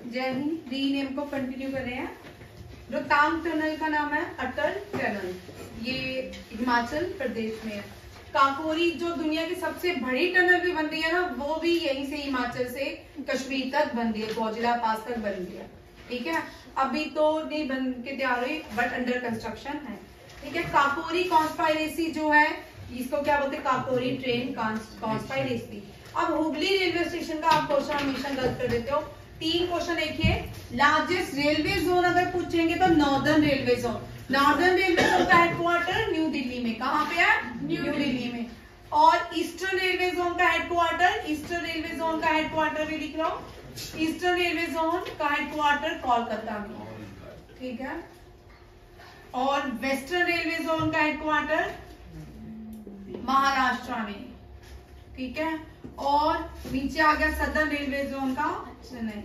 जय हिंद। रीनेम को कंटिन्यू कर रहे हैं। रोहतांग टनल का नाम है अटल टनल, ये हिमाचल प्रदेश में है। काकोरी जो दुनिया की सबसे बड़ी टनल भी बन रही है ना, वो भी यहीं से हिमाचल से कश्मीर तक बन रही है, गौजिला पास तक बन रही है। ठीक है, अभी तो नहीं बन के तैयार हुई, बट अंडर कंस्ट्रक्शन है। ठीक है, काकोरी कॉन्स्पायरेसी जो है, इसको क्या बोलते हैं, काकोरी ट्रेन कॉन्स्पायरेसी। अब हुबली रेलवे स्टेशन का आप क्वेश्चन हमेशा गलत कर देते हो। 3 क्वेश्चन देखिए। लार्जेस्ट रेलवे जोन अगर पूछेंगे तो northern railway zone. Northern railway zone का हेडक्वार्टर न्यू दिल्ली में, कहाँ पे है, न्यू दिल्ली में। और ईस्टर्न रेलवे जोन का हेडक्वार्टर, ईस्टर्न रेलवे जोन का हेडक्वार्टर भी लिख लो, ईस्टर्न रेलवे जोन का हेडक्वार्टर कोलकाता में। ठीक है, और वेस्टर्न रेलवे जोन का हेडक्वार्टर महाराष्ट्र में। ठीक है, और नीचे आ गया सदर्न रेलवे जोन का चेन्नई।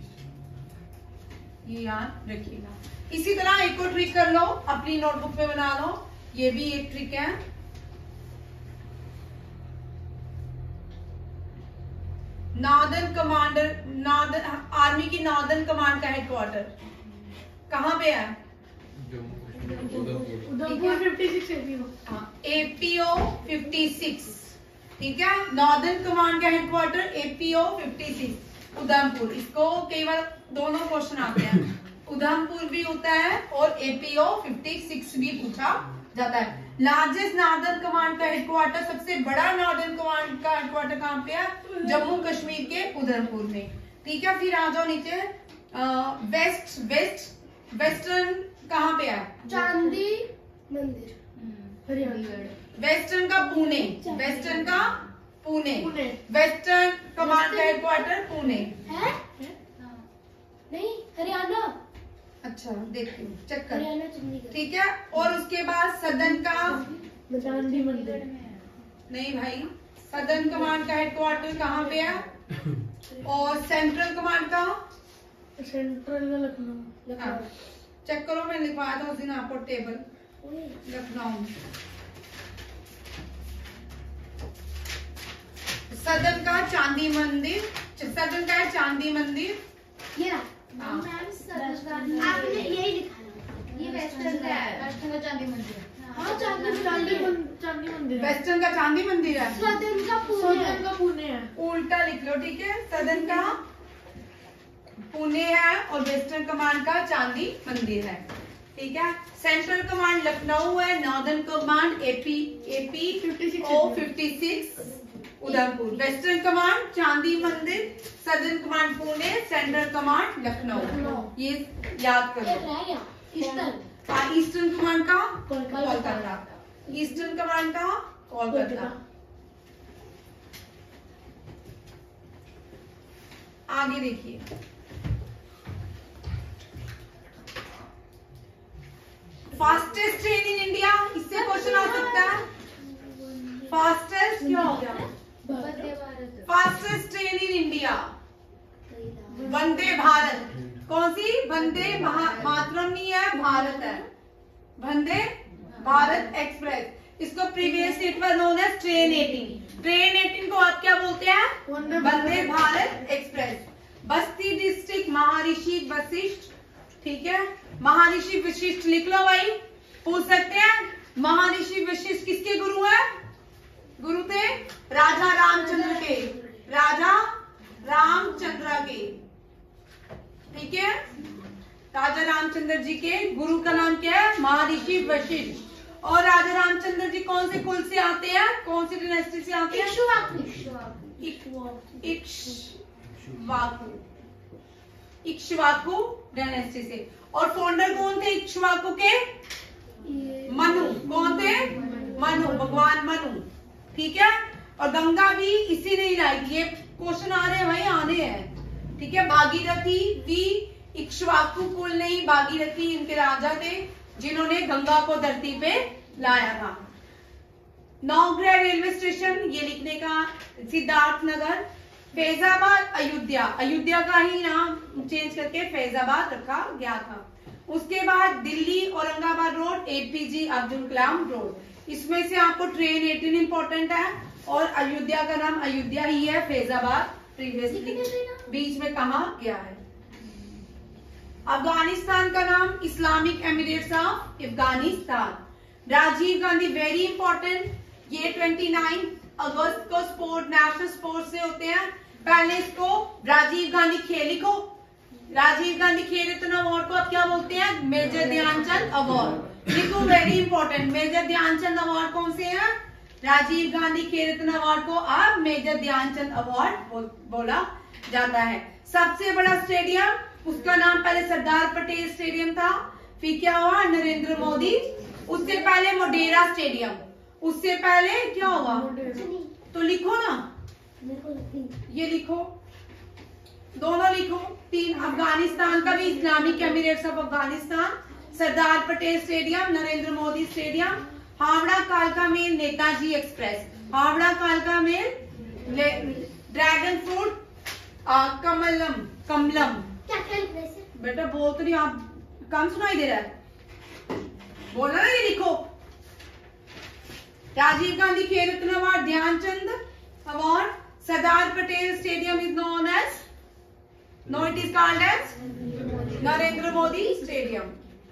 ये याद रखिएगा। इसी तरह एक और ट्रिक कर लो, अपनी नोटबुक में बना लो, ये भी एक ट्रिक है। नॉर्दर्न कमांडर, नॉर्दर्न आर्मी की नॉर्दर्न कमांड का हेडक्वार्टर कहाँ पे है, उधमपुर 56 APO 56। ठीक है, नॉर्दर्न कमांड का हेडक्वार्टर APO 56 उधमपुर। इसको कई बार दोनों क्वेश्चन आते हैं, उधमपुर भी होता है और APO 56 भी पूछा जाता है। लार्जेस्ट नॉर्दर्न कमांड का हेडक्वार्टर, सबसे बड़ा नॉर्दर्न कमांड का हेडक्वार्टर कहाँ पे है, जम्मू कश्मीर के उधमपुर में। ठीक है, फिर आ जाओ नीचे। वेस्टर्न कहाँ पे है, चांदी मंदिर हरियाणा। वेस्टर्न का पुणे, वेस्टर्न का पुणे, वेस्टर्न कमांड का हेडक्वार्टर पुणे है? नहीं, हरियाणा। अच्छा, देखती हूँ, चेक कर। हरियाणा चंडीगढ़। ठीक है, और उसके बाद सदन का, चांदी मंदिर नहीं भाई, सदर्न कमांड का हेडक्वार्टर कहाँ पे है, और सेंट्रल कमांड का, सेंट्रल में लखनऊ। चेक करो, मैंने लिखवाया था उस दिन आपको टेबल, लखनऊ। सदन का चांदी मंदिर, सदन का है चांदी मंदिर। ये आपने यही लिखा, ये वेस्टर्न का है, वेस्टर्न का चांदी मंदिर। हाँ, चांदी मंदिर। वेस्टर्न का चांदी मंदिर है, सदन का पुणे है। उल्टा लिख लो। ठीक है, सदन का पुणे है और वेस्टर्न कमांड का चांदी मंदिर है। ठीक है, सेंट्रल कमांड लखनऊ है, northern command AP 56 Udhampur, western command Chandi Mandir, southern command Pune, central command Lucknow. ये याद करो। ईस्टर्न कमांड का कोलकाता, ईस्टर्न कमांड का कोलकाता। आगे देखिए, फास्टेस्ट ट्रेन इन इंडिया, इससे क्वेश्चन आ सकता है। फास्टेस्ट क्या हो गया, fastest train in India Vande Bharat. कौन सी, वंदे मातरम नहीं है, भारत है, वंदे भारत एक्सप्रेस। इसको previous it known as train 18। Train 18 को आप क्या बोलते हैं, वंदे भारत एक्सप्रेस। बस्ती डिस्ट्रिक्ट महर्षि वशिष्ठ। ठीक है, महर्षि वशिष्ठ लिख लो भाई, पूछ सकते हैं। महर्षि वशिष्ठ किसके गुरु है, गुरु थे राजा रामचंद्र के, राजा रामचंद्र के। ठीक है, राजा रामचंद्र जी के गुरु का नाम क्या है, महर्षि वशिष्ठ। और राजा रामचंद्र जी कौन से कुल से आते हैं, कौन सी डायनेस्टी से आते हैं, इक्ष्वाकु डायनेस्टी से। और फाउंडर कौन थे इक्ष्वाकु के, मनु। कौन थे, मनु, भगवान मनु। ठीक है, और गंगा भी इसी ने लाई। ये क्वेश्चन आ रहे हैं भाई, आने हैं। ठीक है, भागीरथी भी इक्ष्वाकु कुल नहीं, भागीरथी इनके राजा थे जिन्होंने गंगा को धरती पे लाया था। नौगढ़ रेलवे स्टेशन, ये लिखने का, सिद्धार्थनगर, फैजाबाद, अयोध्या, अयोध्या का ही नाम चेंज करके फैजाबाद रखा गया था। उसके बाद Delhi Aurangabad road, APJ Abdul Kalam road. इसमें से आपको ट्रेन 18 इंपॉर्टेंट है, और अयोध्या का नाम अयोध्या ही है, फैजाबाद प्रीवियसली बीच में कहा गया है। अफगानिस्तान का नाम Islamic emirates of Afghanistan. Rajiv Gandhi very important, ये 29 अगस्त को स्पोर्ट नेशनल स्पोर्ट्स से होते हैं। पहले इसको राजीव गांधी खेल लिखो, राजीव गांधी खेल रत्न अवार्ड को अब क्या बोलते हैं? मेजर ध्यानचंद अवार्ड लिखो, very important. Major Dhyanchand award कौन से हैं? राजीव गांधी खेल रत्न अवार्ड को अब मेजर ध्यानचंद अवार्ड बोला जाता है। सबसे बड़ा स्टेडियम, उसका नाम पहले सरदार पटेल स्टेडियम था, फिर क्या हुआ? नरेंद्र मोदी। उससे पहले मोटेरा स्टेडियम, उससे पहले क्या हुआ? तो लिखो ना, ये लिखो, दोनों लिखो। 3 अफगानिस्तान का भी Islamic emirates of Afghanistan, Sardar Patel stadium, Narendra Modi stadium. Howrah कालका मेल नेताजी एक्सप्रेस, हावड़ा कालका mail, dragon fruit, Kamalam Kamalam. बेटा बोल तो नहीं, आप कम सुनाई दे रहा है, बोला ना, ये लिखो। Rajiv Gandhi Khel Ratna award, Dhyanchand award, Sardar Patel stadium is known as, no it is called as Narendra Modi stadium.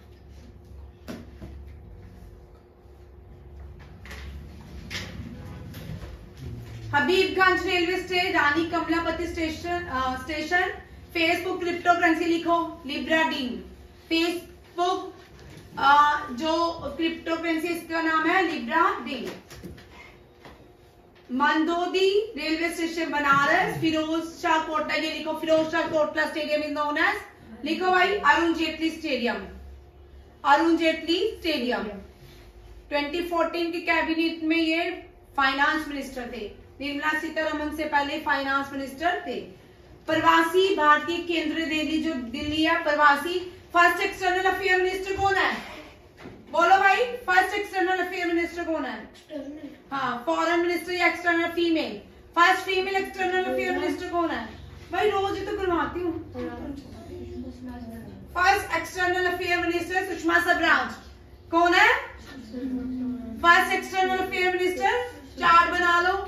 Habibganj railway station, Rani Kamlapati station. Facebook crypto currency लिखो, लिब्रा डीन। फेसबुक जो क्रिप्टो करेंसी इसका नाम है Libra Diem. Manduadih railway station Banaras, Firoz Shah Kotla, ये लिखो, Firoz Shah Kotla stadium is known as, लिखो भाई, Arun Jaitley stadium, Arun Jaitley stadium. 2014 के कैबिनेट में ये फाइनेंस मिनिस्टर थे, निर्मला सीतारमन से पहले फाइनेंस मिनिस्टर थे। प्रवासी भारतीय केंद्र दिल्ली है, प्रवासी। फर्स्ट एक्सटर्नल अफेयर मिनिस्टर कौन है? बोलो भाई, फर्स्ट एक्सटर्नल अफेयर मिनिस्टर कौन है? हाँ, फॉरेन मिनिस्टर या external female? First female external affair minister कौन है? भाई रोज ही तो करवाती हूँ। First external affair minister Sushma Swaraj. कौन है first external affair minister? Chart बना लो।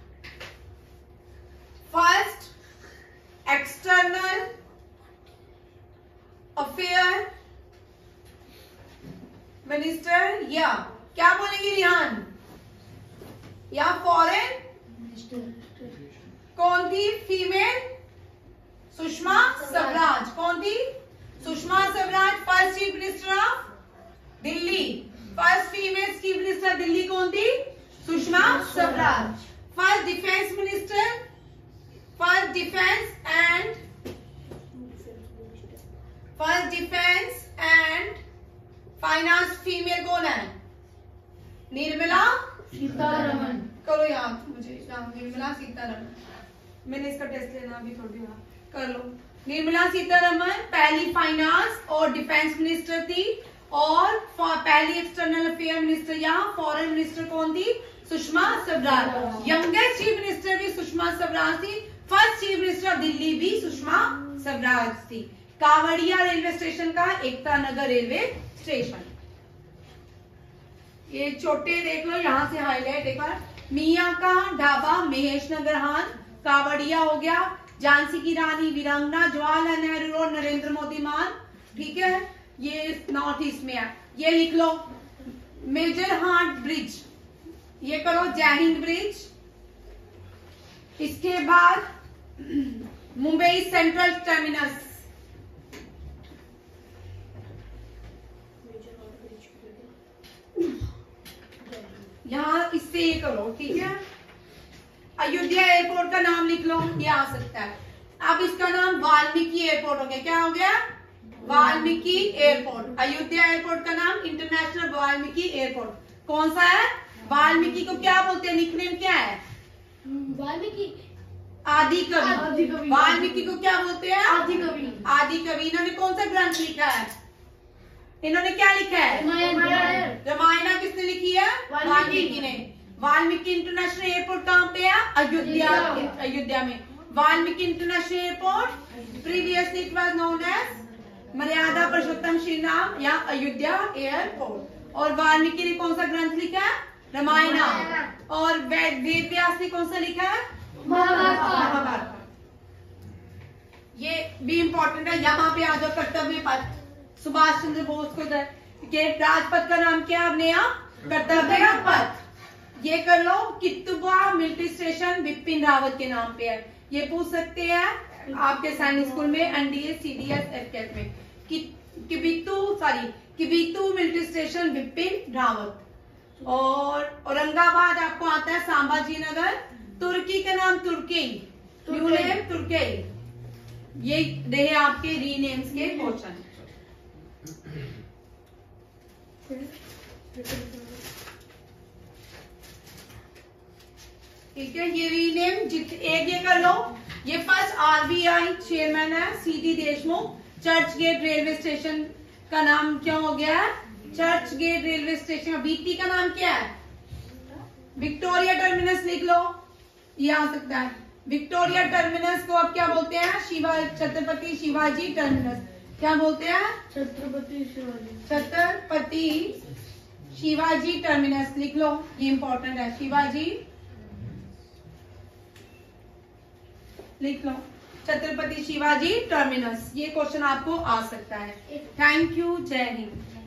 फर्स्ट एक्सटर्नल अफेयर मिनिस्टर, या क्या बोलेंगे रिहान, या फॉरेन? कौन थी फीमेल? सुषमा स्वराज। कौन थी? Sushma Swaraj, first chief minister of Delhi. First female chief minister Delhi कौन थी? Sushma Swaraj. First defence minister, first defence and finance female कौन है? निर्मला सीतारमन। करो याद मुझे, निर्मला सीतारमन। मैंने इसका टेस्ट लेना अभी थोड़ी देर कर लो। निर्मला सीतारमन पहली फाइनेंस और डिफेंस मिनिस्टर थी, और पहली एक्सटर्नल अफेयर मिनिस्टर या फॉरेन मिनिस्टर कौन थी? Sushma Swaraj. Youngest chief minister भी सुषमा स्वराज थी। First chief minister of Delhi भी सुषमा स्वराज थी। कावड़िया रेलवे स्टेशन का एकता नगर रेलवे स्टेशन, ये छोटे देख लो, यहां से हाईलाइट एक बार। मियां का ढाबा महेश नगर हान, कावड़िया हो गया। झांसी की रानी, वीरांगना, जवाहरलाल नेहरू रोड, नरेंद्र मोदी मान, ठीक है, ये नॉर्थ ईस्ट में है। ये लिख लो, मेजर हाट ब्रिज, ये करो जय हिंद ब्रिज। इसके बाद मुंबई सेंट्रल टर्मिनस, यहाँ इससे ये करो, ठीक है। अयोध्या एयरपोर्ट का नाम लिख लो, ये आ सकता है। अब इसका नाम वाल्मीकि एयरपोर्ट हो गया। क्या हो गया? वाल्मीकि एयरपोर्ट। अयोध्या एयरपोर्ट का नाम इंटरनेशनल वाल्मीकि एयरपोर्ट। कौन सा है? वाल्मीकि को क्या बोलते हैं? निकनेम क्या है? वाल्मीकि आदि कवि। वाल्मीकि को क्या बोलते हैं? आदि कवि। आदि कवि। इन्होंने कौन सा ग्रंथ लिखा है? इन्होंने क्या लिखा है? रामायण। किसने लिखी है? वाल्मीकि ने। वाल्मीकि इंटरनेशनल एयरपोर्ट कहाँ पे है? अयोध्या में। Valmiki international airport previously it was known as Maryada Purushottam Shri Ram या अयोध्या एयरपोर्ट। और वाल्मीकि ने कौन सा ग्रंथ लिखा है? रामायण। और वेद व्यास ने कौन सा लिखा है? महाभारत। ये भी इम्पोर्टेंट है। यहाँ पे आ जाओ, कर्तव्य पथ, सुभाष चंद्र बोस को राजपथ का नाम क्या है नया? कर्तव्य पथ। ये कर लो, कितुबा मिलिट्री स्टेशन बिपिन रावत के नाम पे है। ये पूछ सकते हैं आपके सैनिक स्कूल में, एनडीए, सीडीएस, एफकेएस में। Kibithu military station Bipin Rawat. और औरंगाबाद आपको आता है संभाजी नगर। तुर्की का नाम तुर्की, न्यू नेम तुर्की। ये रहे आपके रीनेम्स के क्वेश्चन। ठीक है, ये रीनेम एक ये कर लो। ये फर्स्ट आरबीआई चेयरमैन है CD Deshmukh. Churchgate railway station का नाम क्या हो गया है? Churchgate railway station. VT का नाम क्या है? विक्टोरिया टर्मिनस लिख लो, ये आ सकता है। विक्टोरिया टर्मिनस को अब क्या बोलते हैं? छत्रपति शिवाजी टर्मिनस। क्या बोलते हैं? छत्रपति शिवाजी। छत्रपति शिवाजी टर्मिनस लिख लो, ये इंपॉर्टेंट है। शिवाजी लिख लो, छत्रपति शिवाजी टर्मिनस। ये क्वेश्चन आपको आ सकता है। थैंक यू, जय हिंद।